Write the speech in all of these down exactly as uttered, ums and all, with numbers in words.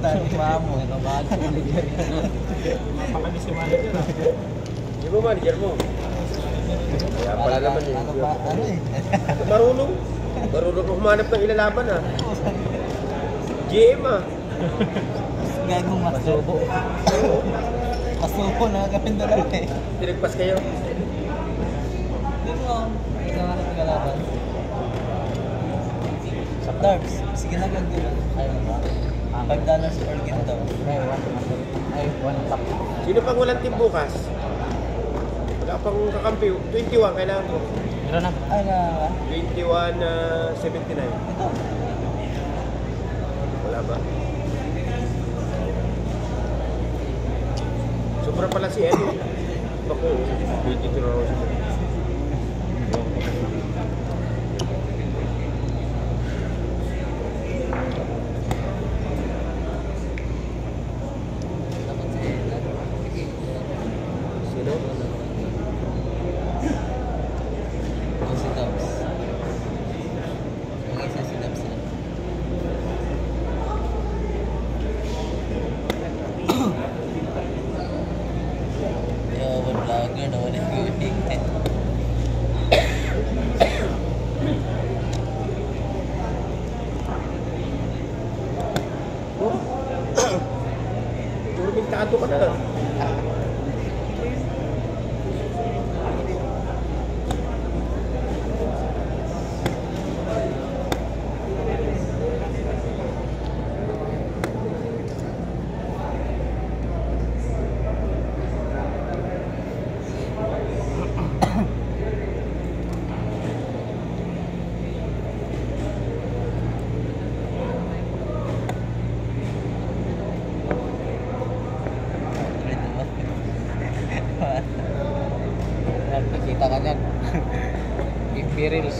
Tani mamo. Nakabahan sa manager. Mapakali si manager ah. Di ba manager mo? Kaya pala naman eh. Ano ba? Ano eh? Marunong. Marunong humanap ng ilalaban ah. G M ah. Gagong masubo. Masubo na gawin doon lang eh. Tinagpas kayo. Hindi mo. Ikaw nga na pagkalaban. Darbs, sige na gagawin. Ayaw ba? five dollars per game daw. Ay, one. Ay, one top. Sino pang walang team bukas? Wala pang kakampi. twenty-one kailangan mo. Meron na. Ay na ba? twenty-one seventy-nine. Ito. Wala ba? Sobra pala si Edo. Ako, twenty-two na raw siya. Sino? Ang si Darbs. Ang isa si Darbs na. Yo, one vlogger na wala yung Puro bintado ka na. Nakikita ka niyan. Imperials.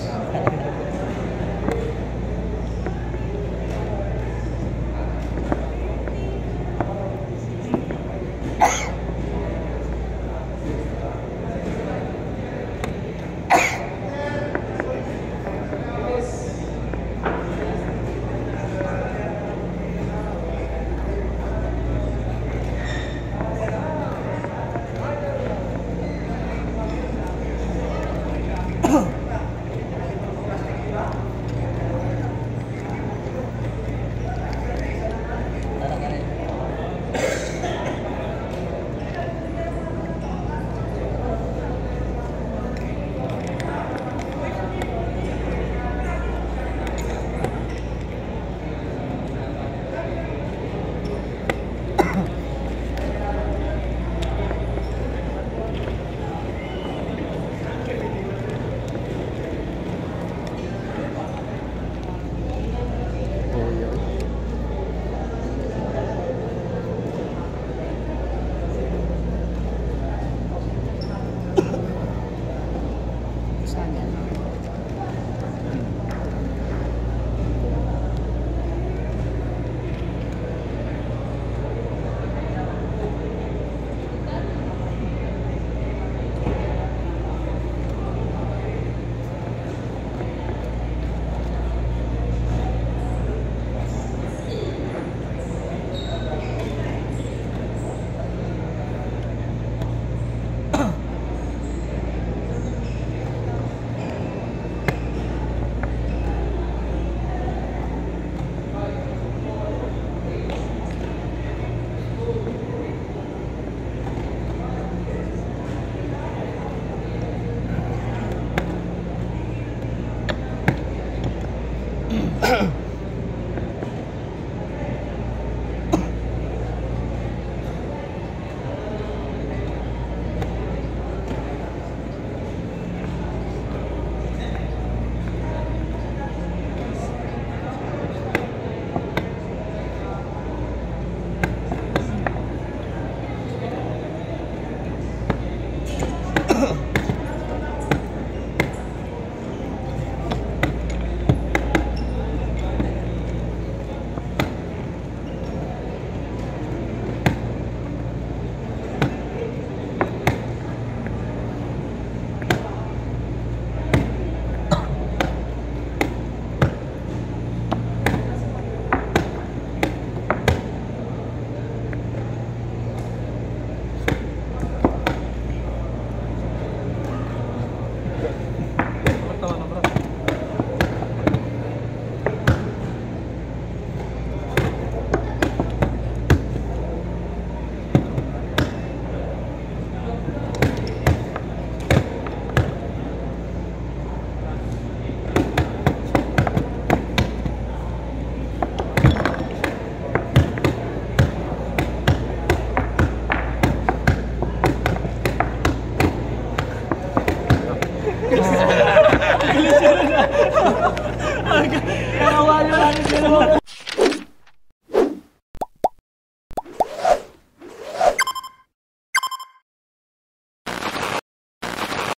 Kaya wala na rin